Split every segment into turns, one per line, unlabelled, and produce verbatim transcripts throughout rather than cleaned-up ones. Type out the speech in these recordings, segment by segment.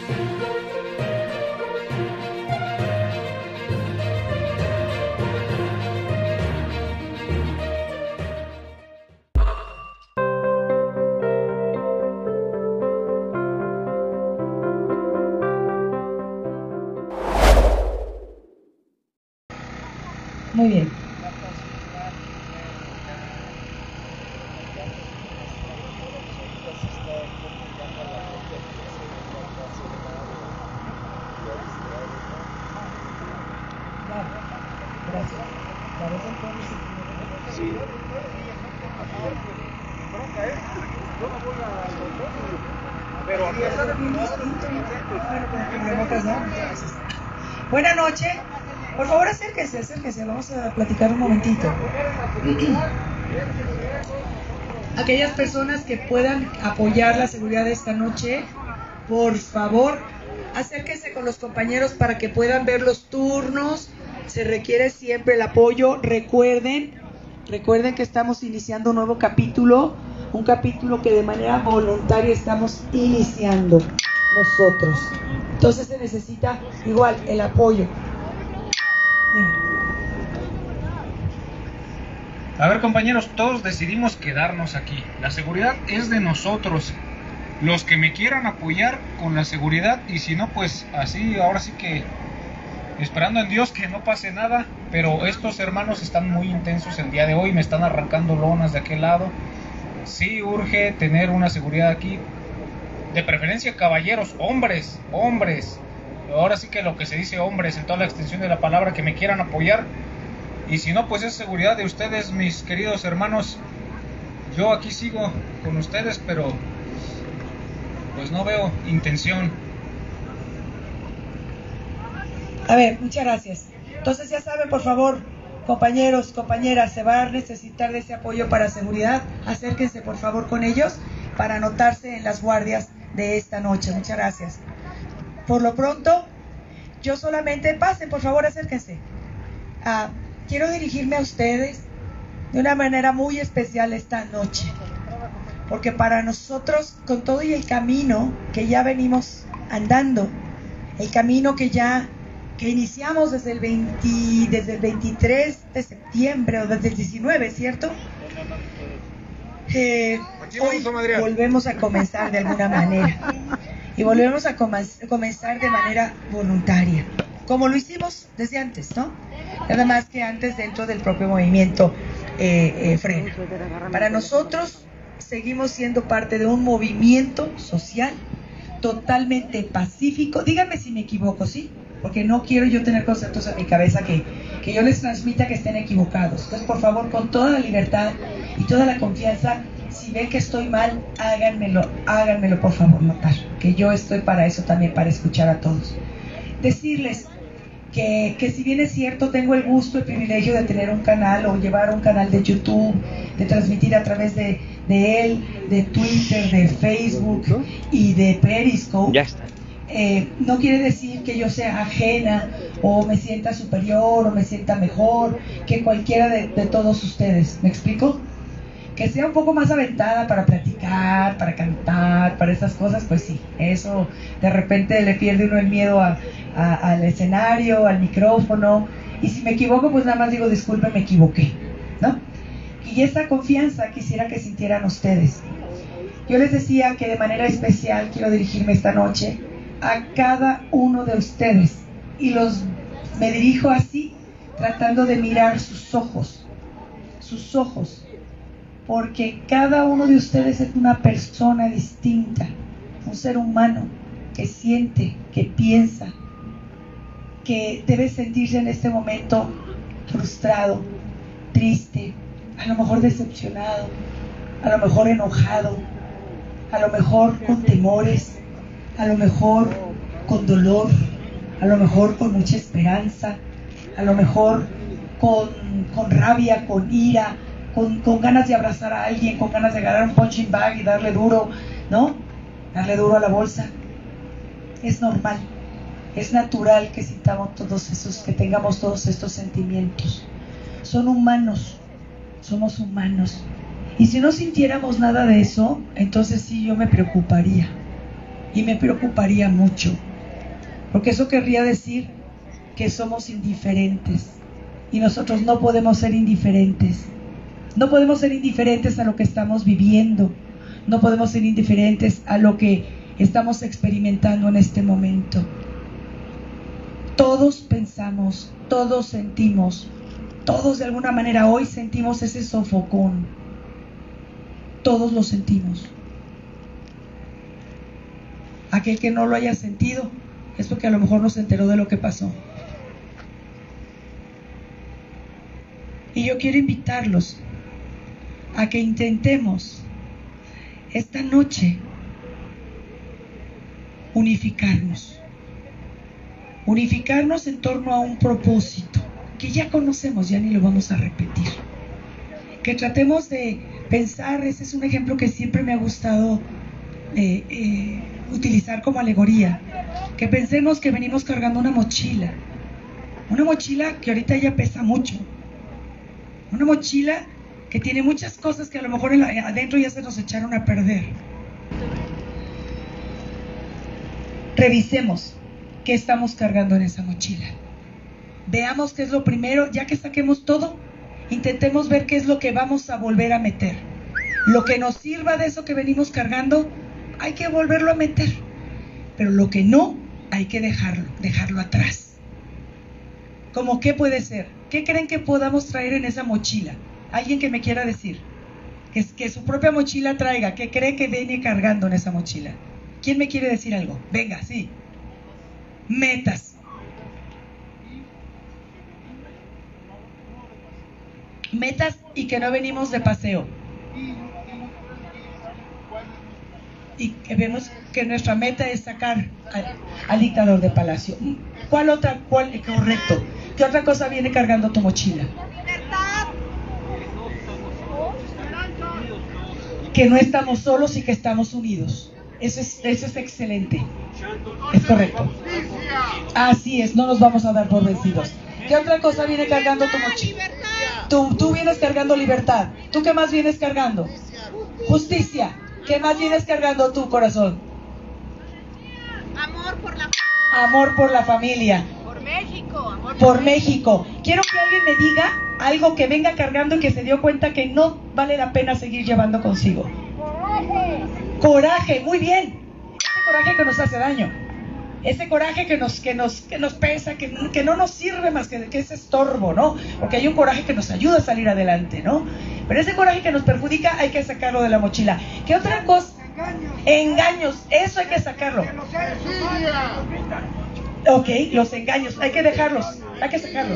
Muy bien. Gracias. Sí. Buenas noches. Por favor, acérquense, acérquense. Vamos a platicar un momentito. Aquellas personas que puedan apoyar la seguridad de esta noche, por favor, acérquense con los compañeros para que puedan ver los turnos. Se requiere siempre el apoyo. Recuerden, recuerden que estamos iniciando un nuevo capítulo, un capítulo que de manera voluntaria estamos iniciando nosotros. Entonces se necesita igual el apoyo.
A ver, compañeros, todos decidimos quedarnos aquí. La seguridad es de nosotros. Los que me quieran apoyar con la seguridad, y si no, pues así, ahora sí que esperando en Dios que no pase nada. Pero estos hermanos están muy intensos el día de hoy, me están arrancando lonas de aquel lado. Sí urge tener una seguridad aquí, de preferencia caballeros, hombres, hombres. Ahora sí que lo que se dice hombres en toda la extensión de la palabra, que me quieran apoyar. Y si no, pues es seguridad de ustedes, mis queridos hermanos. Yo aquí sigo con ustedes, pero pues no veo intención.
A ver, muchas gracias. Entonces ya saben, por favor, compañeros, compañeras, se va a necesitar de ese apoyo para seguridad. Acérquense por favor con ellos para anotarse en las guardias de esta noche. Muchas gracias. Por lo pronto, yo solamente, pasen por favor, acérquense. Ah, quiero dirigirme a ustedes de una manera muy especial esta noche, porque para nosotros, con todo y el camino que ya venimos andando, el camino que ya que iniciamos desde el veinte, desde el veintitrés de septiembre o desde el diecinueve, ¿cierto? Eh, hoy volvemos a comenzar de alguna manera y volvemos a comenzar de manera voluntaria, como lo hicimos desde antes, ¿no? Nada más que antes dentro del propio movimiento eh, eh, Frena. Para nosotros seguimos siendo parte de un movimiento social totalmente pacífico. Díganme si me equivoco, ¿sí? Porque no quiero yo tener conceptos en mi cabeza que, que yo les transmita que estén equivocados. Entonces, por favor, con toda la libertad y toda la confianza, si ven que estoy mal, háganmelo, háganmelo por favor notar, que yo estoy para eso también, para escuchar a todos. Decirles que, que si bien es cierto, tengo el gusto, el privilegio de tener un canal o llevar un canal de YouTube, de transmitir a través de, de él, de Twitter, de Facebook y de Periscope. Ya está. Eh, no quiere decir que yo sea ajena o me sienta superior o me sienta mejor que cualquiera de, de todos ustedes. ¿Me explico? Que sea un poco más aventada para platicar, para cantar, para esas cosas, pues sí, eso de repente le pierde uno el miedo a, a, al escenario, al micrófono, y si me equivoco, pues nada más digo, disculpe, me equivoqué, ¿no? Y esa confianza quisiera que sintieran ustedes. Yo les decía que de manera especial quiero dirigirme esta noche a cada uno de ustedes, y los me dirijo así, tratando de mirar sus ojos, sus ojos, porque cada uno de ustedes es una persona distinta, un ser humano que siente, que piensa, que debe sentirse en este momento frustrado, triste, a lo mejor decepcionado, a lo mejor enojado, a lo mejor con temores, a lo mejor con dolor, a lo mejor con mucha esperanza, a lo mejor con, con rabia, con ira, Con, con ganas de abrazar a alguien, con ganas de agarrar un punching bag y darle duro, ¿no? Darle duro a la bolsa. Es normal, es natural que sintamos todos esos, que tengamos todos estos sentimientos. Son humanos, somos humanos. Y si no sintiéramos nada de eso, entonces sí yo me preocuparía. y me preocuparía mucho, porque eso querría decir que somos indiferentes, y nosotros no podemos ser indiferentes. No podemos ser indiferentes a lo que estamos viviendo, no podemos ser indiferentes a lo que estamos experimentando en este momento. Todos pensamos, todos sentimos, todos de alguna manera hoy sentimos ese sofocón. Todos lo sentimos. Aquel que no lo haya sentido es porque a lo mejor no se enteró de lo que pasó. Y yo quiero invitarlos a que intentemos esta noche unificarnos. Unificarnos en torno a un propósito que ya conocemos, ya ni lo vamos a repetir. Que tratemos de pensar, ese es un ejemplo que siempre me ha gustado eh, eh, utilizar como alegoría. Que pensemos que venimos cargando una mochila. Una mochila que ahorita ya pesa mucho. Una mochila que tiene muchas cosas que a lo mejor en la, adentro ya se nos echaron a perder. Revisemos qué estamos cargando en esa mochila. Veamos qué es lo primero, ya que saquemos todo, intentemos ver qué es lo que vamos a volver a meter. Lo que nos sirva de eso que venimos cargando, hay que volverlo a meter. Pero lo que no, hay que dejarlo, dejarlo atrás. ¿Cómo qué puede ser? ¿Qué creen que podamos traer en esa mochila? Alguien que me quiera decir, que, que su propia mochila traiga, que cree que viene cargando en esa mochila. ¿Quién me quiere decir algo? Venga, sí. Metas. Metas y que no venimos de paseo. Y que vemos que nuestra meta es sacar al, al dictador de Palacio. ¿Cuál otra? ¿Cuál? Correcto. ¿Qué otra cosa viene cargando tu mochila? Que no estamos solos y que estamos unidos. Eso es, eso es excelente. Es correcto. Así es, no nos vamos a dar por vencidos. ¿Qué otra cosa viene cargando tu mochila? Tú, tú vienes cargando libertad. ¿Tú qué más vienes cargando? Justicia. ¿Qué más vienes cargando tu corazón?
Amor por la
Amor por la familia.
Por México. Amor
Por México. Quiero que alguien me diga algo que venga cargando y que se dio cuenta que no vale la pena seguir llevando consigo. Coraje. Coraje, muy bien. Ese coraje que nos hace daño. Ese coraje que nos, que nos, que nos pesa, que, que no nos sirve más que, que ese estorbo, ¿no? Porque hay un coraje que nos ayuda a salir adelante, ¿no? Pero ese coraje que nos perjudica hay que sacarlo de la mochila. ¿Qué otra cosa? Engaños, eso hay que sacarlo. Ok, los engaños, hay que dejarlos, hay que sacarlos.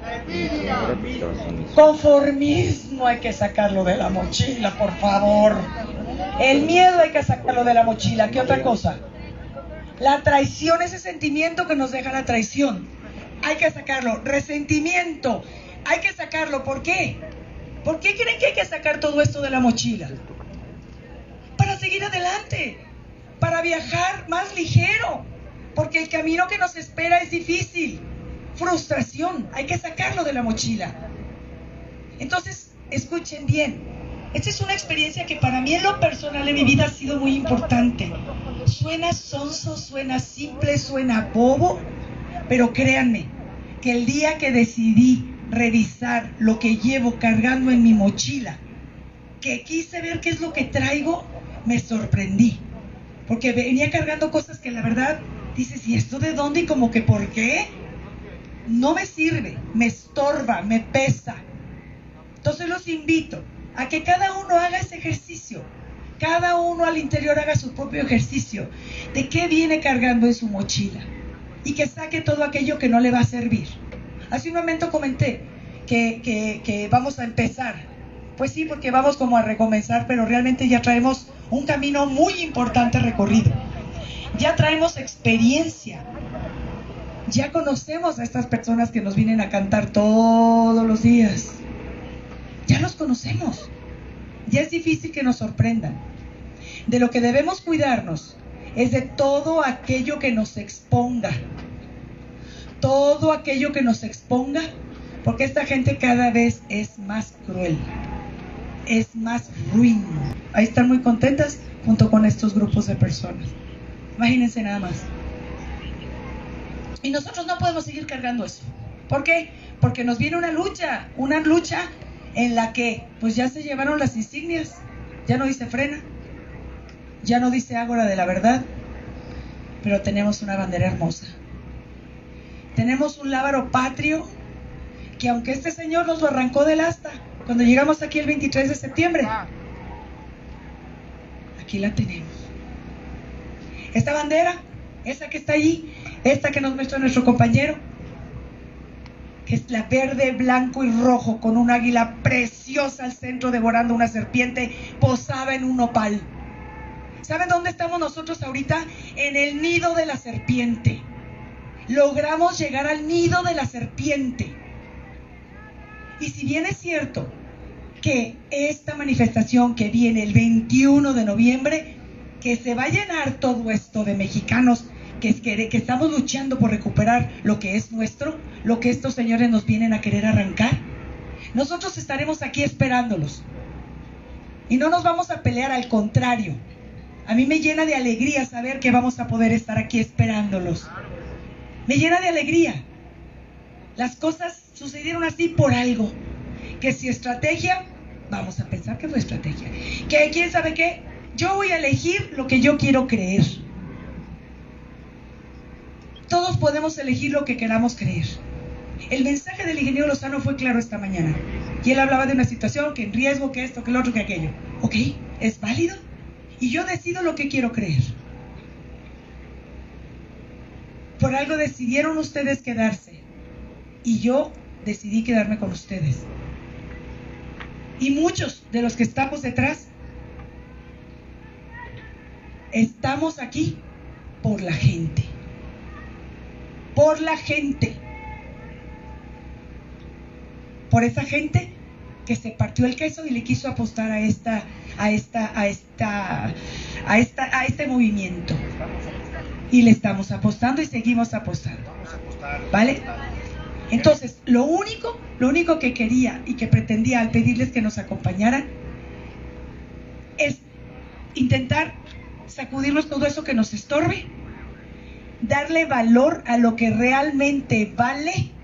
Conformismo hay que sacarlo de la mochila, por favor. El miedo hay que sacarlo de la mochila. ¿Qué otra cosa? La traición, ese sentimiento que nos deja la traición, hay que sacarlo. Resentimiento, hay que sacarlo. ¿Por qué? ¿Por qué creen que hay que sacar todo esto de la mochila? Para seguir adelante, para viajar más ligero, porque el camino que nos espera es difícil. Frustración, hay que sacarlo de la mochila. Entonces, escuchen bien. Esta es una experiencia que para mí en lo personal en mi vida ha sido muy importante. Suena sonso, suena simple, suena bobo, pero créanme que el día que decidí revisar lo que llevo cargando en mi mochila, que quise ver qué es lo que traigo, me sorprendí. Porque venía cargando cosas que la verdad dices, ¿y esto de dónde? Y como que ¿por qué? No me sirve, me estorba, me pesa. Entonces los invito a que cada uno haga ese ejercicio. Cada uno al interior haga su propio ejercicio de qué viene cargando en su mochila y que saque todo aquello que no le va a servir. Hace un momento comenté que, que, que vamos a empezar. Pues sí, porque vamos como a recomenzar, pero realmente ya traemos un camino muy importante recorrido. Ya traemos experiencia. Ya conocemos a estas personas que nos vienen a cantar todos los días. Ya los conocemos. Ya es difícil que nos sorprendan. De lo que debemos cuidarnos es de todo aquello que nos exponga. Todo aquello que nos exponga, porque esta gente cada vez es más cruel, es más ruin. Ahí están muy contentas junto con estos grupos de personas. Imagínense nada más. Y nosotros no podemos seguir cargando eso. ¿Por qué? Porque nos viene una lucha, una lucha en la que pues ya se llevaron las insignias. Ya no dice Frena, ya no dice Ágora de la Verdad, pero tenemos una bandera hermosa. Tenemos un lábaro patrio que, aunque este señor nos lo arrancó del asta cuando llegamos aquí el veintitrés de septiembre, aquí la tenemos. Esta bandera, esa que está allí, esta que nos muestra nuestro compañero, que es la verde, blanco y rojo, con un águila preciosa al centro devorando una serpiente posada en un nopal. ¿Saben dónde estamos nosotros ahorita? En el nido de la serpiente. Logramos llegar al nido de la serpiente. Y si bien es cierto que esta manifestación que viene el veintiuno de noviembre, que se va a llenar todo esto de mexicanos que, que, que estamos luchando por recuperar lo que es nuestro, lo que estos señores nos vienen a querer arrancar, nosotros estaremos aquí esperándolos. Y no nos vamos a pelear, al contrario. A mí me llena de alegría saber que vamos a poder estar aquí esperándolos. Me llena de alegría. Las cosas sucedieron así por algo. Que si estrategia, vamos a pensar que fue estrategia. Que quién sabe qué, yo voy a elegir lo que yo quiero creer. Todos podemos elegir lo que queramos creer. El mensaje del ingeniero Lozano fue claro esta mañana. Y él hablaba de una situación que en riesgo, que esto, que lo otro, que aquello. Ok, es válido. Y yo decido lo que quiero creer. Por algo decidieron ustedes quedarse. Y yo decidí quedarme con ustedes. Y muchos de los que estamos detrás, estamos aquí por la gente. Por la gente. Por esa gente que se partió el queso y le quiso apostar a esta, a esta, a esta, a esta, a este movimiento. Y le estamos apostando y seguimos apostando. ¿Vale? Entonces, lo único, lo único que quería y que pretendía al pedirles que nos acompañaran es intentar sacudirnos todo eso que nos estorbe, darle valor a lo que realmente vale